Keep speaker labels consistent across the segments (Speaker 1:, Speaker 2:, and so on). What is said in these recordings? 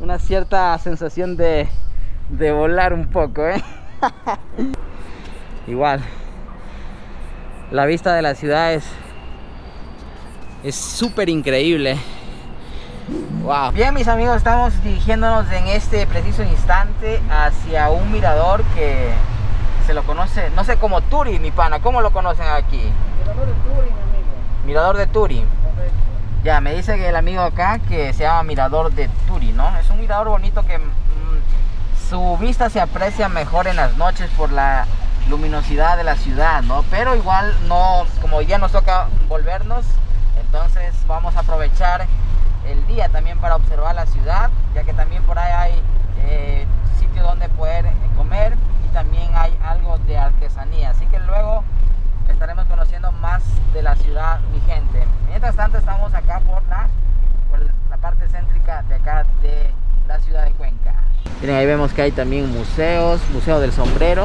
Speaker 1: una cierta sensación de volar un poco, ¿eh? Igual, la vista de la ciudad es súper increíble. Wow. Bien, mis amigos, estamos dirigiéndonos en este preciso instante hacia un mirador que se lo conoce, no sé, como Turi, mi pana. ¿Cómo lo conocen aquí?
Speaker 2: Mirador de Turi, mi amigo.
Speaker 1: Mirador de Turi.
Speaker 2: Correcto.
Speaker 1: Ya, me dice que el amigo acá que se llama Mirador de Turi, ¿no? Es un mirador bonito que su vista se aprecia mejor en las noches por la luminosidad de la ciudad, ¿no? Pero igual no, como ya nos toca volvernos, entonces vamos a aprovechar el día también para observar la ciudad, ya que también por ahí hay sitio donde poder comer y también hay algo de artesanía, así que luego estaremos conociendo más de la ciudad, mi gente. Mientras tanto estamos acá por la parte céntrica de acá de la ciudad de Cuenca. Miren, ahí vemos que hay también museos, Museo del Sombrero.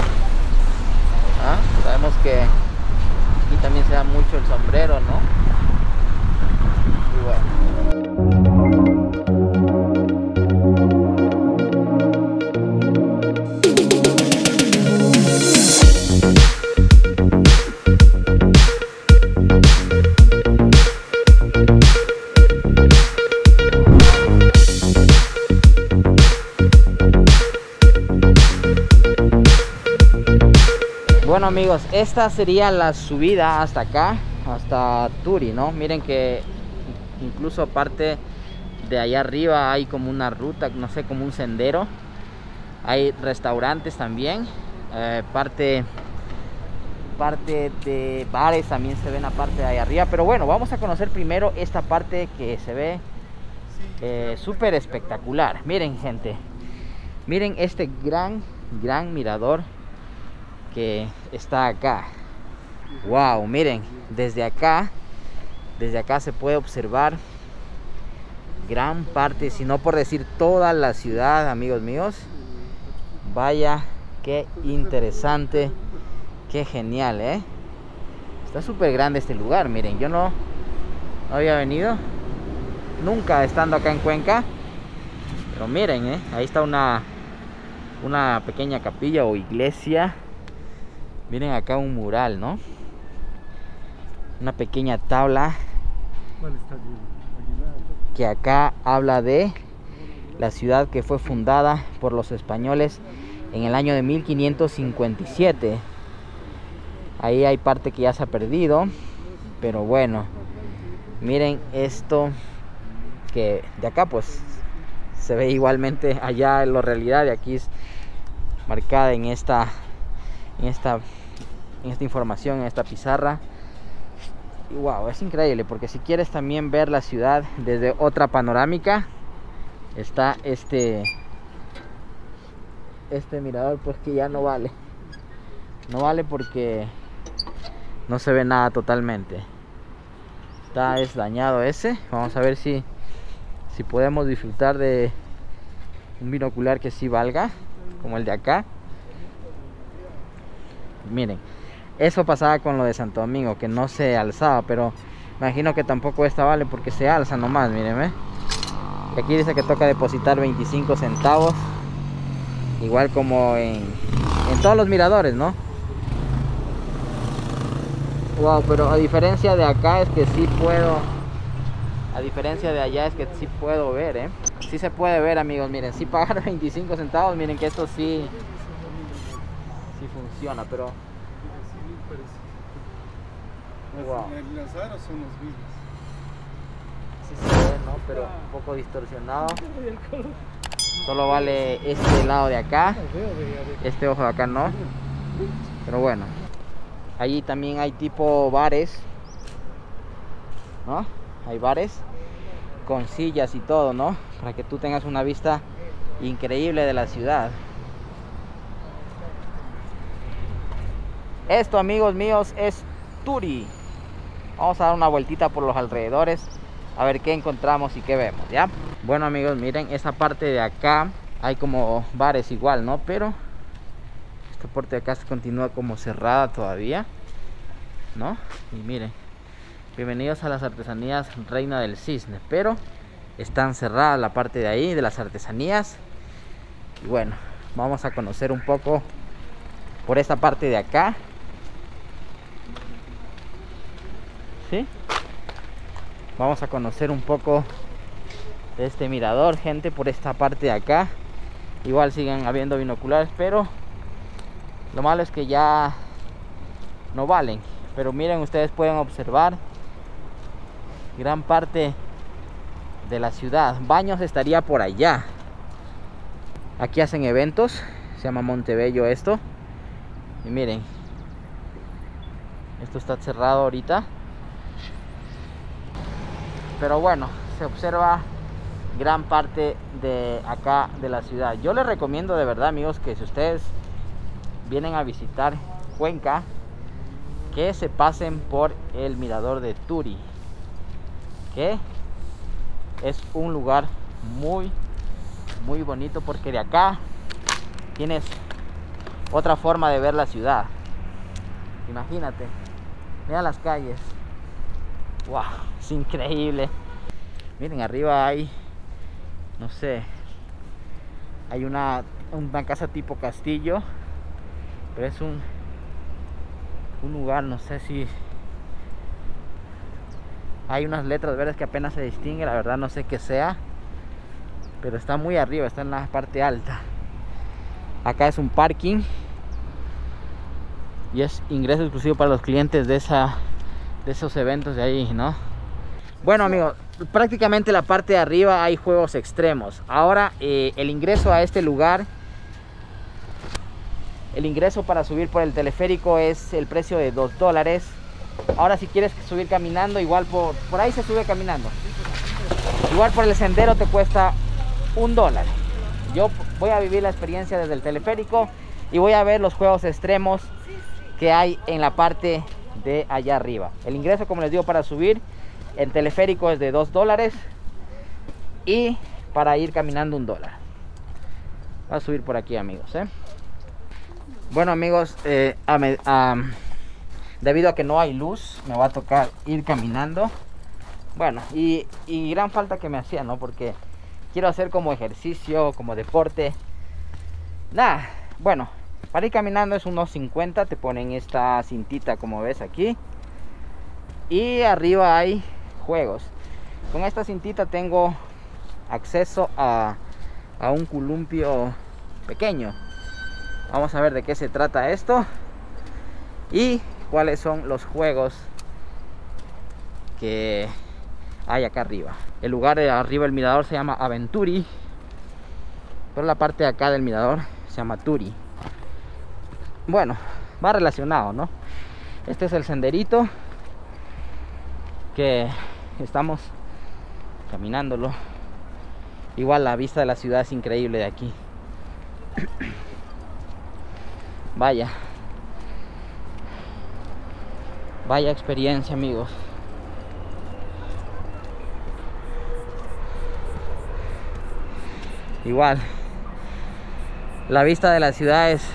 Speaker 1: Sabemos que aquí también se da mucho el sombrero, ¿no? Y bueno. Bueno, amigos, esta sería la subida hasta acá, hasta Turi, ¿no? Miren que incluso parte de allá arriba hay como una ruta, no sé, como un sendero. Hay restaurantes también, parte de bares también se ven aparte de allá arriba. Pero bueno, vamos a conocer primero esta parte que se ve súper espectacular. Miren, gente, miren este gran mirador que está acá. Wow, miren, desde acá se puede observar gran parte, si no por decir toda la ciudad, amigos míos. Vaya, qué interesante, qué genial, está súper grande este lugar. Miren, yo no había venido nunca estando acá en Cuenca, pero miren, ahí está una pequeña capilla o iglesia. Miren acá un mural, ¿no? Una pequeña tabla que acá habla de la ciudad que fue fundada por los españoles en el año de 1557. Ahí hay parte que ya se ha perdido, pero bueno, miren esto, que de acá pues se ve igualmente allá en la realidad, de aquí es marcada en esta información, en esta pizarra. Y wow, es increíble, porque si quieres también ver la ciudad desde otra panorámica, está este mirador, pues que ya no vale porque no se ve nada totalmente, está dañado ese. Vamos a ver si podemos disfrutar de un binocular que sí valga, como el de acá. Miren, eso pasaba con lo de Santo Domingo, que no se alzaba, pero me imagino que tampoco esta vale porque se alza nomás. Miren, y aquí dice que toca depositar 25 centavos, igual como en todos los miradores, ¿no? Wow, pero a diferencia de acá es que sí puedo, a diferencia de allá es que sí puedo ver, sí se puede ver, amigos. Miren, sí pagar 25 centavos, miren que esto sí funciona, pero wow.
Speaker 2: Las aros son los mismos.
Speaker 1: Sí se ve, ¿no? Pero un poco distorsionado. Solo vale este lado de acá, este ojo de acá no. Pero bueno, allí también hay tipo bares, ¿no? Hay bares con sillas y todo, ¿no? Para que tú tengas una vista increíble de la ciudad. Esto, amigos míos, es Turi. Vamos a dar una vueltita por los alrededores a ver qué encontramos y qué vemos, ¿ya? Bueno, amigos, miren, esta parte de acá hay como bares igual, ¿no? Pero esta parte de acá se continúa como cerrada todavía, ¿no? Y miren, bienvenidos a las artesanías Reina del Cisne. Pero están cerradas la parte de ahí, de las artesanías. Y bueno, vamos a conocer un poco por esta parte de acá. ¿Sí? Vamos a conocer un poco de este mirador, gente, por esta parte de acá. Igual siguen habiendo binoculares, pero lo malo es que ya no valen. Pero miren, ustedes pueden observar gran parte de la ciudad. Baños estaría por allá. Aquí hacen eventos, se llama Montebello esto. Y miren, esto está cerrado ahorita, pero bueno, se observa gran parte de acá de la ciudad. Yo les recomiendo de verdad, amigos, que si ustedes vienen a visitar Cuenca, que se pasen por el mirador de Turi, que es un lugar muy bonito, porque de acá tienes otra forma de ver la ciudad. Imagínate, mira las calles. Wow, es increíble. Miren, arriba hay, no sé, hay una casa tipo castillo, pero es un lugar, no sé si hay unas letras verdes que apenas se distingue, la verdad no sé qué sea, pero está muy arriba, está en la parte alta. Acá es un parking y es ingreso exclusivo para los clientes de esos eventos de ahí, ¿no? Bueno, amigos, prácticamente la parte de arriba hay juegos extremos. Ahora el ingreso a este lugar, el ingreso para subir por el teleférico es el precio de $2. Ahora si quieres subir caminando, igual por ahí se sube caminando. Igual por el sendero te cuesta $1. Yo voy a vivir la experiencia desde el teleférico y voy a ver los juegos extremos que hay en la parte de allá arriba. El ingreso, como les digo, para subir en teleférico es de $2 y para ir caminando $1. Voy a subir por aquí, amigos, Bueno, amigos, debido a que no hay luz, me va a tocar ir caminando. Bueno, y gran falta que me hacía, ¿no? Porque quiero hacer como ejercicio, como deporte. Nada, bueno, para ir caminando es unos 50. Te ponen esta cintita, como ves aquí. Y arriba hay juegos. Con esta cintita tengo acceso a un columpio pequeño. Vamos a ver de qué se trata esto y cuáles son los juegos que hay acá arriba. El lugar de arriba del mirador se llama Aventuri, pero la parte de acá del mirador se llama Turi. Bueno, va relacionado, ¿no? Este es el senderito que estamos caminándolo. Igual la vista de la ciudad es increíble de aquí. Vaya experiencia, amigos. Igual la vista de la ciudad es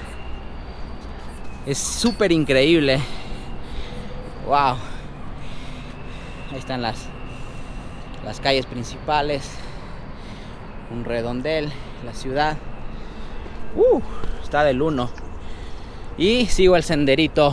Speaker 1: súper increíble. Wow. Ahí están las calles principales, un redondel, la ciudad. Está del uno. Y sigo el senderito.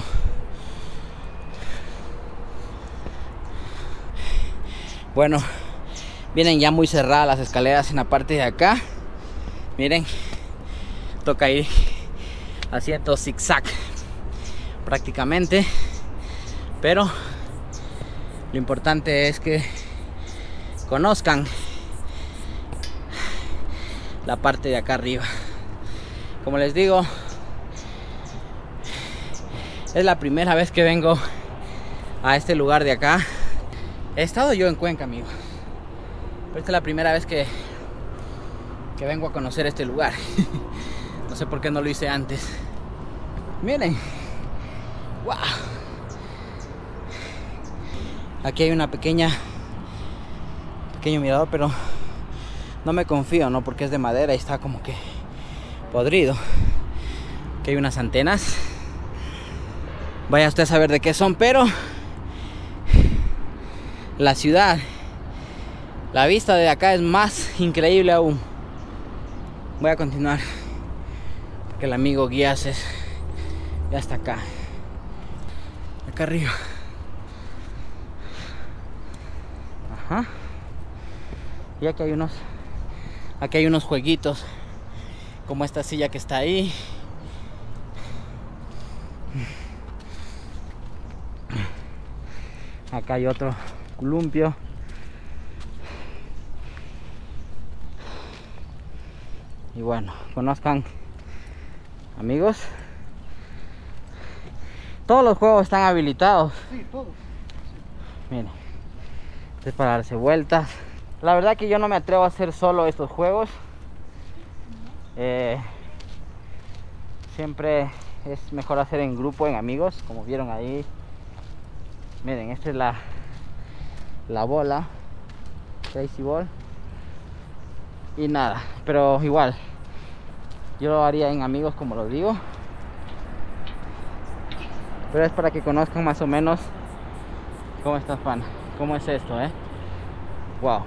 Speaker 1: Bueno, vienen ya muy cerradas las escaleras en la parte de acá. Miren, toca ir haciendo zigzag prácticamente, pero lo importante es que conozcan la parte de acá arriba. Como les digo, es la primera vez que vengo a este lugar de acá. He estado yo en Cuenca, amigo, pero esta es la primera vez que vengo a conocer este lugar. No sé por qué no lo hice antes. Miren, wow. Aquí hay una pequeño mirador, pero no me confío, ¿no? Porque es de madera y está como que podrido. Aquí hay unas antenas. Vaya usted a saber de qué son, pero la ciudad La vista de acá es más increíble aún. Voy a continuar porque el amigo Guías ya está acá arriba. Ajá. Y aquí hay unos jueguitos como esta silla que está ahí. Acá hay otro columpio. Y bueno, conozcan, amigos, todos los juegos están habilitados.
Speaker 2: Sí, todos.
Speaker 1: Miren, este es para darse vueltas. La verdad que yo no me atrevo a hacer solo estos juegos. Siempre es mejor hacer en grupo, en amigos, como vieron ahí. Miren, esta es la bola, Crazy Ball. Y nada, pero igual yo lo haría en amigos, como lo digo, pero es para que conozcan más o menos cómo está pan, cómo es esto, wow.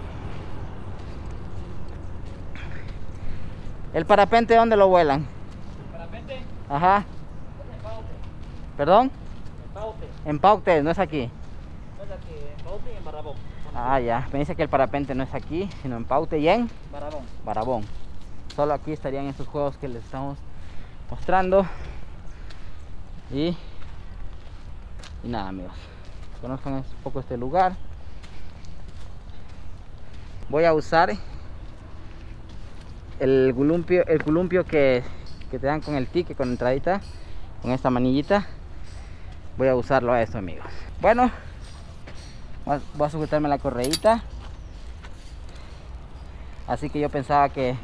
Speaker 1: El parapente, ¿dónde lo vuelan?
Speaker 3: ¿El parapente?
Speaker 1: Ajá.
Speaker 3: En Paute.
Speaker 1: ¿Perdón?
Speaker 3: En Paute.
Speaker 1: En Paute, no es aquí.
Speaker 3: No es aquí, en Paute y en Barrabón.
Speaker 1: Ah, ya, me dice que el parapente no es aquí, sino en Paute y en
Speaker 3: Barrabón.
Speaker 1: Barabón. Solo aquí estarían estos juegos que les estamos mostrando. Y nada, amigos, conozcan un poco este lugar. Voy a usar el columpio que te dan con el ticket, con entradita, con esta manillita. Voy a usarlo a esto, amigos. Bueno, voy a sujetarme la correíta. Así que yo pensaba que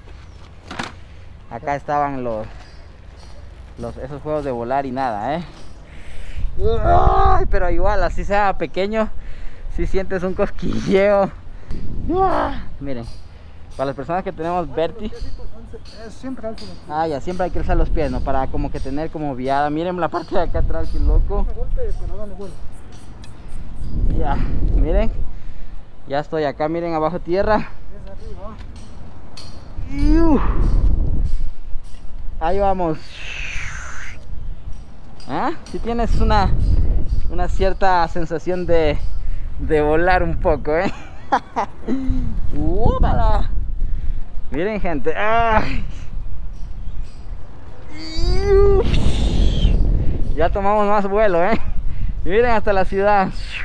Speaker 1: acá estaban esos juegos de volar y nada, Ay, pero igual, así sea pequeño, si sientes un cosquilleo. Miren, para las personas que tenemos vértigo,
Speaker 2: Siempre alto.
Speaker 1: ya, siempre hay que alzar los pies, ¿no? Para como que tener como viada. Miren la parte de acá atrás, que loco.
Speaker 2: Golpe, pero dale vuelo.
Speaker 1: Ya, miren, ya estoy acá, miren, abajo tierra.
Speaker 2: Es arriba.
Speaker 1: Ahí vamos. Si tienes una cierta sensación de volar un poco, ¡Úpala! Miren, gente. ¡Ay! Ya tomamos más vuelo, Miren hasta la ciudad.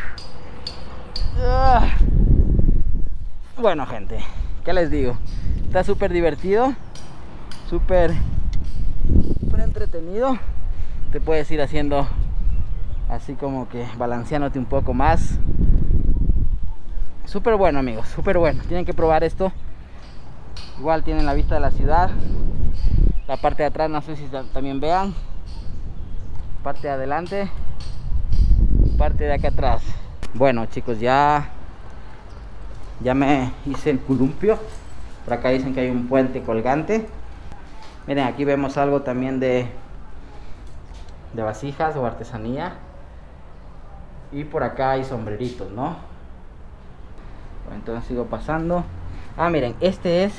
Speaker 1: Bueno, gente, ¿qué les digo? Está súper divertido, súper entretenido. Te puedes ir haciendo así como que balanceándote un poco más. Súper bueno, amigos, súper bueno. Tienen que probar esto. Igual tienen la vista de la ciudad. La parte de atrás, no sé si también vean. Parte de adelante, parte de acá atrás. Bueno, chicos, ya me hice el columpio. Por acá dicen que hay un puente colgante. Miren, aquí vemos algo también de vasijas o artesanía. Y por acá hay sombreritos, ¿no? Bueno, entonces sigo pasando. Miren, este es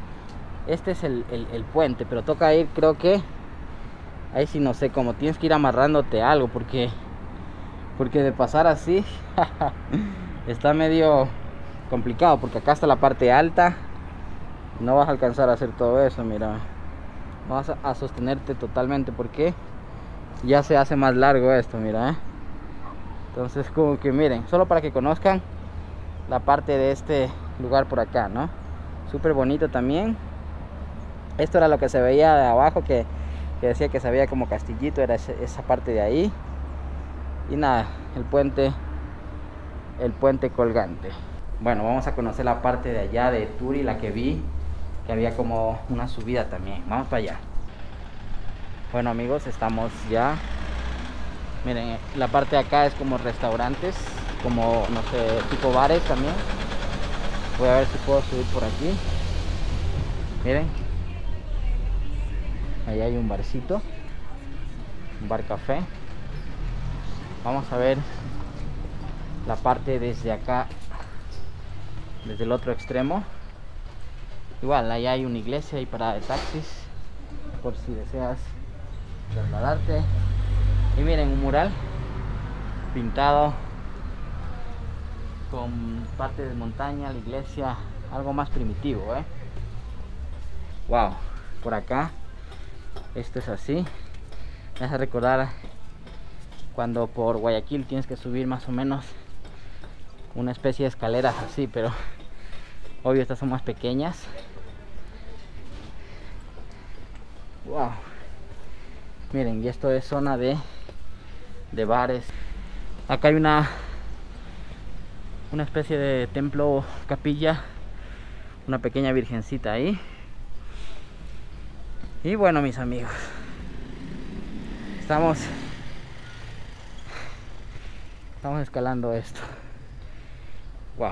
Speaker 1: el puente, pero toca ir, creo que ahí sí no sé cómo, tienes que ir amarrándote algo, porque de pasar así está medio complicado, porque acá está la parte alta, no vas a alcanzar a hacer todo eso. Mira, vas a sostenerte totalmente porque ya se hace más largo esto, mira, Entonces, como que miren, solo para que conozcan la parte de este lugar por acá, ¿no? Súper bonito también. Esto era lo que se veía de abajo, que decía que se veía como castillito, era esa parte de ahí. Y nada, el puente colgante. Bueno, vamos a conocer la parte de allá de Turi, la que vi que había como una subida también. Vamos para allá. Bueno, amigos, estamos ya. Miren, la parte de acá es como restaurantes, como, no sé, tipo bares también. Voy a ver si puedo subir por aquí. Miren, ahí hay un barcito, un bar café. Vamos a ver la parte desde acá desde el otro extremo. Igual, allá hay una iglesia y parada de taxis, por si deseas trasladarte. Y miren, un mural pintado con parte de montaña, la iglesia, algo más primitivo, Wow, por acá esto es así. Me hace recordar cuando por Guayaquil tienes que subir más o menos una especie de escaleras así, pero obvio estas son más pequeñas. Wow, miren, y esto es zona de bares. Acá hay una especie de templo, capilla, una pequeña virgencita ahí. Y bueno, mis amigos, estamos escalando esto. Wow.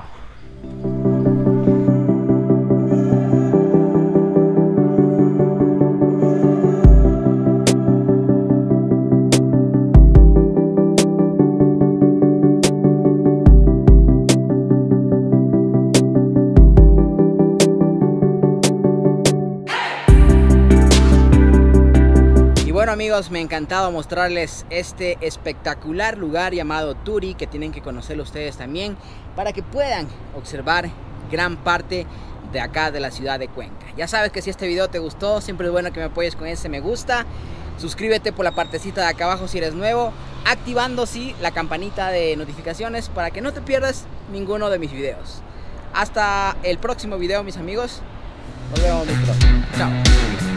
Speaker 1: Amigos, me ha encantado mostrarles este espectacular lugar llamado Turi, que tienen que conocerlo ustedes también para que puedan observar gran parte de acá de la ciudad de Cuenca. Ya sabes que si este video te gustó, siempre es bueno que me apoyes con ese me gusta. Suscríbete por la partecita de acá abajo si eres nuevo, activando sí la campanita de notificaciones para que no te pierdas ninguno de mis videos. Hasta el próximo video, mis amigos. Nos vemos muy pronto. Chao.